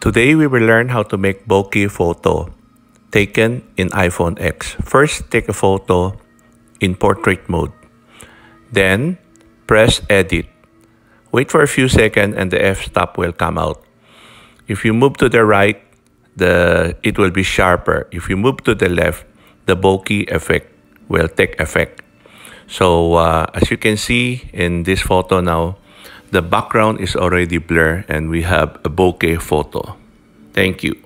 Today we will learn how to make bokeh photo taken in iPhone X. First, take a photo in portrait mode. Then, press edit. Wait for a few seconds and the f-stop will come out. If you move to the right, it will be sharper. If you move to the left, the bokeh effect will take effect. So as you can see in this photo now, the background is already blurred and we have a bokeh photo. Thank you.